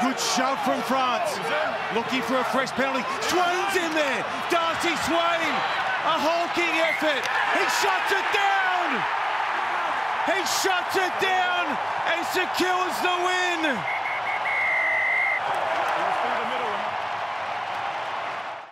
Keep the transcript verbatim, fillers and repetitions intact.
Good shove from France. Looking for a fresh penalty. Swain's in there. Darcy Swain. A hulking effort. He shuts it down. He shuts it down and secures the win.